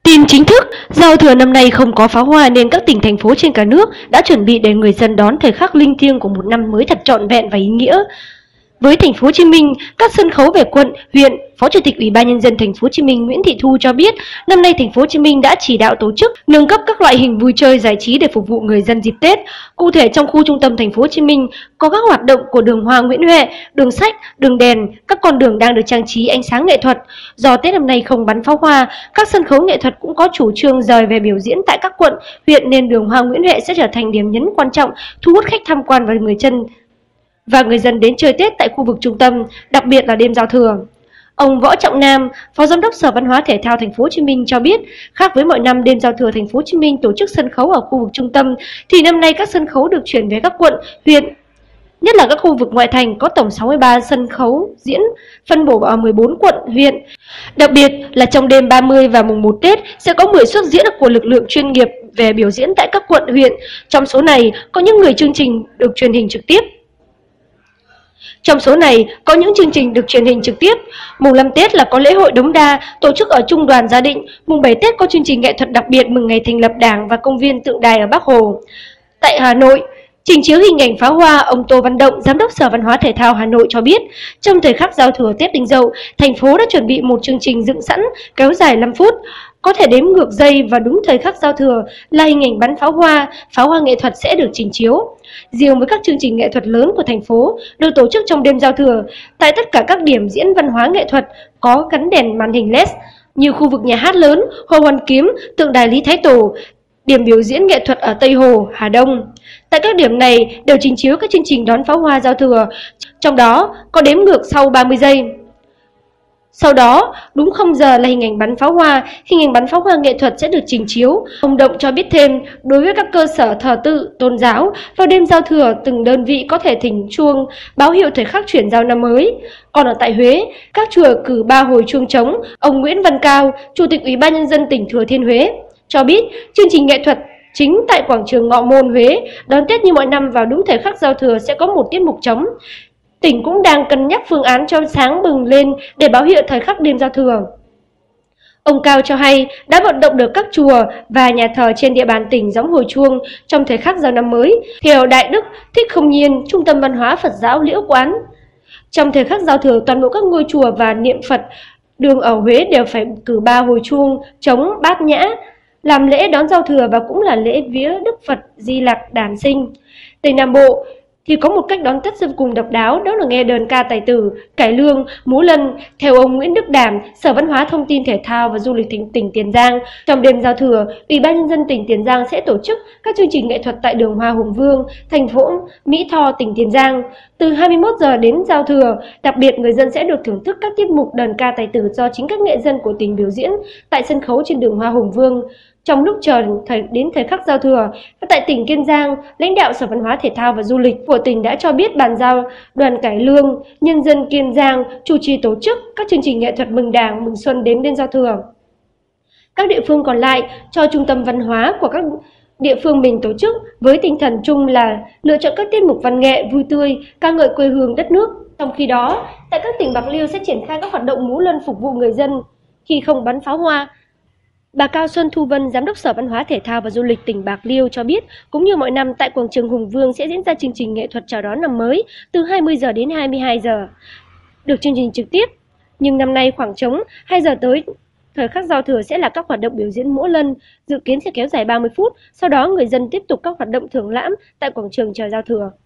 Tin chính thức, giao thừa năm nay không có pháo hoa nên các tỉnh thành phố trên cả nước đã chuẩn bị để người dân đón thời khắc linh thiêng của một năm mới thật trọn vẹn và ý nghĩa. Với thành phố Hồ Chí Minh, các sân khấu về quận, huyện, Phó Chủ tịch Ủy ban nhân dân thành phố Hồ Chí Minh Nguyễn Thị Thu cho biết, năm nay thành phố Hồ Chí Minh đã chỉ đạo tổ chức nâng cấp các loại hình vui chơi giải trí để phục vụ người dân dịp Tết. Cụ thể trong khu trung tâm thành phố Hồ Chí Minh có các hoạt động của đường Hoa Nguyễn Huệ, đường sách, đường đèn, các con đường đang được trang trí ánh sáng nghệ thuật. Do Tết năm nay không bắn pháo hoa, các sân khấu nghệ thuật cũng có chủ trương rời về biểu diễn tại các quận, huyện nên đường Hoa Nguyễn Huệ sẽ trở thành điểm nhấn quan trọng thu hút khách tham quan và người dân đến chơi Tết tại khu vực trung tâm, đặc biệt là đêm giao thừa. Ông Võ Trọng Nam, Phó Giám đốc Sở Văn hóa Thể thao Thành phố Hồ Chí Minh cho biết, khác với mọi năm đêm giao thừa Thành phố Hồ Chí Minh tổ chức sân khấu ở khu vực trung tâm, thì năm nay các sân khấu được chuyển về các quận, huyện, nhất là các khu vực ngoại thành có tổng 63 sân khấu diễn phân bổ ở 14 quận, huyện. Đặc biệt là trong đêm 30 và mùng 1 Tết sẽ có 10 suất diễn của lực lượng chuyên nghiệp về biểu diễn tại các quận, huyện. Trong số này có những chương trình được truyền hình trực tiếp. Mùng 5 Tết là có lễ hội Đống Đa tổ chức ở Trung đoàn Gia Định. Mùng 7 Tết có chương trình nghệ thuật đặc biệt mừng ngày thành lập Đảng và công viên tượng đài ở Bác Hồ. Tại Hà Nội, trình chiếu hình ảnh pháo hoa, ông Tô Văn Động, Giám đốc Sở Văn hóa Thể thao Hà Nội cho biết, trong thời khắc giao thừa Tết Đinh Dậu, thành phố đã chuẩn bị một chương trình dựng sẵn kéo dài 5 phút, có thể đếm ngược giây và đúng thời khắc giao thừa là hình ảnh bắn pháo hoa nghệ thuật sẽ được trình chiếu. Riêng với các chương trình nghệ thuật lớn của thành phố được tổ chức trong đêm giao thừa, tại tất cả các điểm diễn văn hóa nghệ thuật có gắn đèn màn hình LED như khu vực nhà hát lớn, Hồ Hoàn Kiếm, tượng đài Lý Thái Tổ, điểm biểu diễn nghệ thuật ở Tây Hồ, Hà Đông. Tại các điểm này đều trình chiếu các chương trình đón pháo hoa giao thừa, trong đó có đếm ngược sau 30 giây. Sau đó, đúng 0 giờ là hình ảnh bắn pháo hoa nghệ thuật sẽ được trình chiếu. Ông Động cho biết thêm, đối với các cơ sở thờ tự, tôn giáo, vào đêm giao thừa, từng đơn vị có thể thỉnh chuông, báo hiệu thời khắc chuyển giao năm mới. Còn ở tại Huế, các chùa cử 3 hồi chuông trống. Ông Nguyễn Văn Cao, Chủ tịch Ủy ban nhân dân tỉnh Thừa Thiên Huế, cho biết chương trình nghệ thuật chính tại quảng trường Ngọ Môn, Huế đón Tết như mọi năm vào đúng thời khắc giao thừa sẽ có một tiết mục trống. Tỉnh cũng đang cân nhắc phương án cho sáng bừng lên để báo hiệu thời khắc đêm giao thừa. Ông Cao cho hay đã vận động được các chùa và nhà thờ trên địa bàn tỉnh gióng hồi chuông trong thời khắc giao năm mới, theo Đại Đức Thích Không Nhiên, Trung tâm Văn hóa Phật giáo Liễu Quán. Trong thời khắc giao thừa, toàn bộ các ngôi chùa và niệm Phật đường ở Huế đều phải cử 3 hồi chuông, trống, bát nhã, làm lễ đón giao thừa và cũng là lễ vía Đức Phật Di Lặc đản sinh. Tây Nam Bộ thì có một cách đón Tết vô cùng độc đáo, đó là nghe đờn ca tài tử, cải lương, múa lân. Theo ông Nguyễn Đức Đảm, Sở Văn hóa Thông tin Thể thao và Du lịch tỉnh Tiền Giang, trong đêm giao thừa, Ủy ban nhân dân tỉnh Tiền Giang sẽ tổ chức các chương trình nghệ thuật tại đường Hoa Hùng Vương, thành phố Mỹ Tho, tỉnh Tiền Giang. Từ 21 giờ đến giao thừa, đặc biệt người dân sẽ được thưởng thức các tiết mục đờn ca tài tử do chính các nghệ dân của tỉnh biểu diễn tại sân khấu trên đường Hoa Hùng Vương. Trong lúc chờ đến thời khắc giao thừa, tại tỉnh Kiên Giang, lãnh đạo Sở Văn hóa Thể thao và Du lịch của tỉnh đã cho biết bàn giao đoàn cải lương, nhân dân Kiên Giang chủ trì tổ chức các chương trình nghệ thuật mừng Đảng, mừng Xuân đến đêm giao thừa. Các địa phương còn lại cho trung tâm văn hóa của các địa phương mình tổ chức với tinh thần chung là lựa chọn các tiết mục văn nghệ vui tươi, ca ngợi quê hương đất nước. Trong khi đó, tại các tỉnh Bạc Liêu sẽ triển khai các hoạt động múa lân phục vụ người dân khi không bắn pháo hoa. Bà Cao Xuân Thu Vân, Giám đốc Sở Văn hóa Thể thao và Du lịch tỉnh Bạc Liêu cho biết, cũng như mọi năm tại quảng trường Hùng Vương sẽ diễn ra chương trình nghệ thuật chào đón năm mới từ 20 giờ đến 22 giờ. Được chương trình trực tiếp, nhưng năm nay khoảng trống 2 giờ tới thời khắc giao thừa sẽ là các hoạt động biểu diễn múa lân, dự kiến sẽ kéo dài 30 phút, sau đó người dân tiếp tục các hoạt động thưởng lãm tại quảng trường chờ giao thừa.